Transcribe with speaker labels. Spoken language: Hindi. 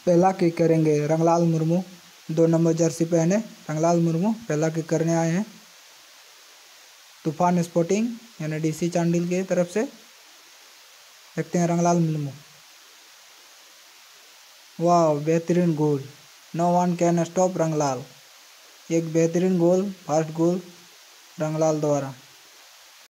Speaker 1: पहला किक करेंगे रंगलाल मुर्मू, 2 नंबर जर्सी पहने रंगलाल मुर्मू पहला किक करने आए हैं तूफान स्पोर्टिंग यानी डीसी चांडिल की तरफ से। देखते हैं रंगलाल मुर्मू, वाह बेहतरीन गोल, no one can stop Ranglal. एक बेहतरीन गोल, फास्ट गोल रंगलाल द्वारा।